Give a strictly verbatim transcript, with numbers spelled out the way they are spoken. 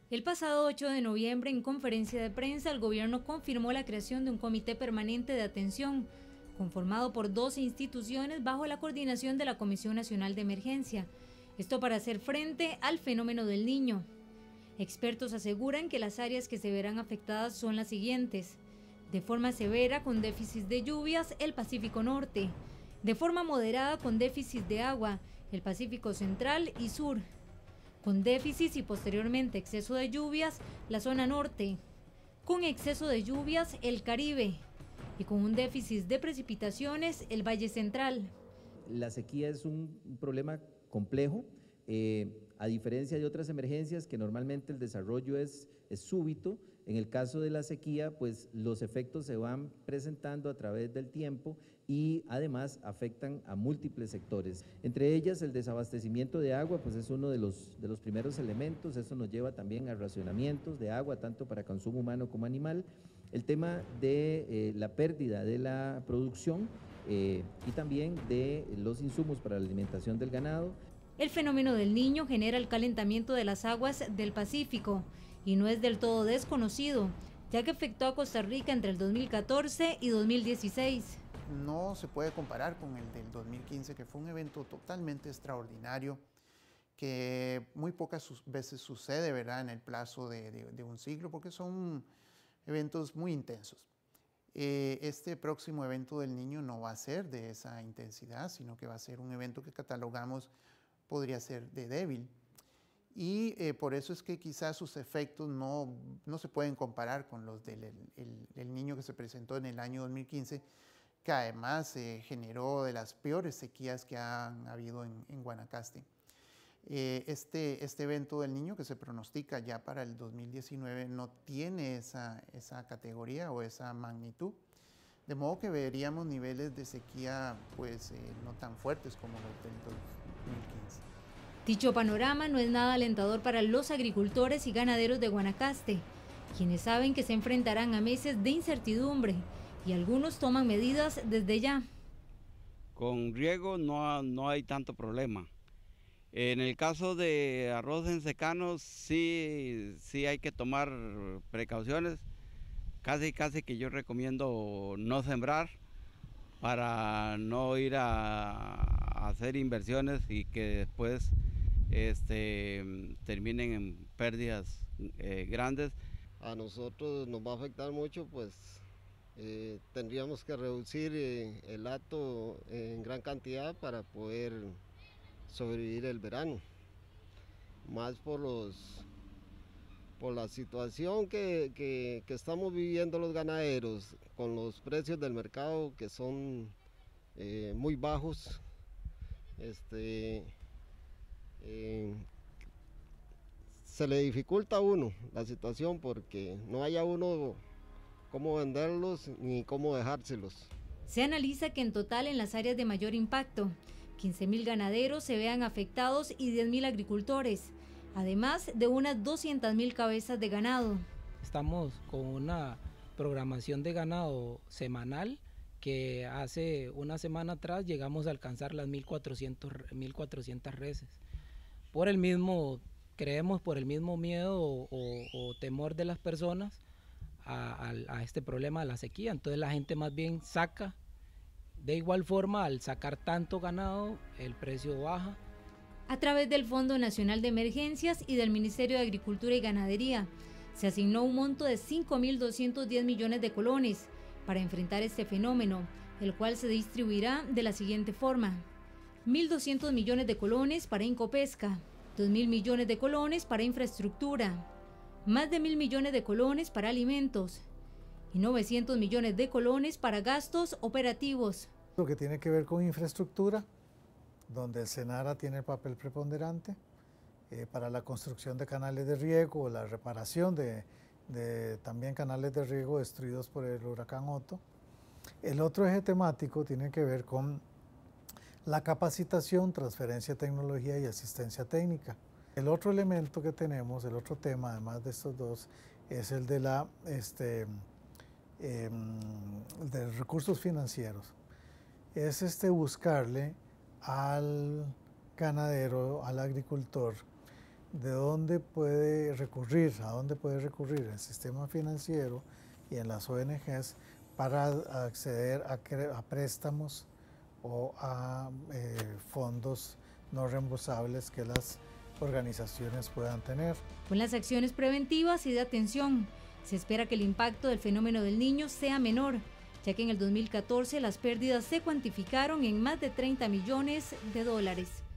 El pasado ocho de noviembre, en conferencia de prensa, el gobierno confirmó la creación de un comité permanente de atención, conformado por doce instituciones bajo la coordinación de la Comisión Nacional de Emergencia. Esto para hacer frente al fenómeno del Niño. Expertos aseguran que las áreas que se verán afectadas son las siguientes: de forma severa con déficit de lluvias, el Pacífico Norte; de forma moderada con déficit de agua, el Pacífico Central y Sur; con déficit y posteriormente exceso de lluvias, la zona norte; con exceso de lluvias, el Caribe; y con un déficit de precipitaciones, el Valle Central. La sequía es un problema complejo, eh, a diferencia de otras emergencias que normalmente el desarrollo es, es súbito. En el caso de la sequía, pues los efectos se van presentando a través del tiempo y además afectan a múltiples sectores. Entre ellas, el desabastecimiento de agua, pues es uno de los, de los primeros elementos. Eso nos lleva también a racionamientos de agua, tanto para consumo humano como animal. El tema de eh, la pérdida de la producción eh, y también de los insumos para la alimentación del ganado. El fenómeno del Niño genera el calentamiento de las aguas del Pacífico y no es del todo desconocido, ya que afectó a Costa Rica entre el dos mil catorce y dos mil dieciséis. No se puede comparar con el del dos mil quince, que fue un evento totalmente extraordinario, que muy pocas veces sucede, ¿verdad?, en el plazo de, de, de un siglo, porque son eventos muy intensos. Eh, este próximo evento del Niño no va a ser de esa intensidad, sino que va a ser un evento que catalogamos podría ser de débil. Y eh, por eso es que quizás sus efectos no, no se pueden comparar con los del el, el Niño que se presentó en el año dos mil quince, que además eh, generó de las peores sequías que han habido en, en Guanacaste. Eh, este, este evento del Niño que se pronostica ya para el dos mil diecinueve no tiene esa, esa categoría o esa magnitud, de modo que veríamos niveles de sequía pues, eh, no tan fuertes como los del dos mil quince. Dicho panorama no es nada alentador para los agricultores y ganaderos de Guanacaste, quienes saben que se enfrentarán a meses de incertidumbre y algunos toman medidas desde ya. Con riego no, no hay tanto problema. En el caso de arroz en secano sí, sí hay que tomar precauciones. Casi casi que yo recomiendo no sembrar para no ir a, a hacer inversiones y que después este, terminen en pérdidas eh, grandes. A nosotros nos va a afectar mucho, pues eh, tendríamos que reducir eh, el hato en gran cantidad para poder sobrevivir el verano, más por los por la situación que, que, que estamos viviendo los ganaderos, con los precios del mercado que son eh, muy bajos. Este, eh, se le dificulta a uno la situación porque no hay a uno cómo venderlos ni cómo dejárselos. Se analiza que en total en las áreas de mayor impacto, quince mil ganaderos se vean afectados y diez mil agricultores, además de unas doscientas mil cabezas de ganado. Estamos con una programación de ganado semanal que hace una semana atrás llegamos a alcanzar las mil cuatrocientas reses. Por el mismo, creemos por el mismo miedo o, o, o temor de las personas a, a, a este problema de la sequía, entonces la gente más bien saca. De igual forma, al sacar tanto ganado, el precio baja. A través del Fondo Nacional de Emergencias y del Ministerio de Agricultura y Ganadería, se asignó un monto de cinco mil doscientos diez millones de colones para enfrentar este fenómeno, el cual se distribuirá de la siguiente forma: mil doscientos millones de colones para Incopesca, dos mil millones de colones para infraestructura, más de mil millones de colones para alimentos y novecientos millones de colones para gastos operativos. Lo que tiene que ver con infraestructura, donde el SENARA tiene el papel preponderante eh, para la construcción de canales de riego o la reparación de, de también canales de riego destruidos por el huracán Otto. El otro eje temático tiene que ver con la capacitación, transferencia de tecnología y asistencia técnica. El otro elemento que tenemos, el otro tema además de estos dos, es el de la este, eh, de recursos financieros. Es este buscarle al ganadero, al agricultor, de dónde puede recurrir, a dónde puede recurrir el sistema financiero y en las O N Ges para acceder a, a préstamos o a eh, fondos no reembolsables que las organizaciones puedan tener. Con las acciones preventivas y de atención, se espera que el impacto del fenómeno del Niño sea menor, ya que en el dos mil catorce las pérdidas se cuantificaron en más de treinta millones de dólares.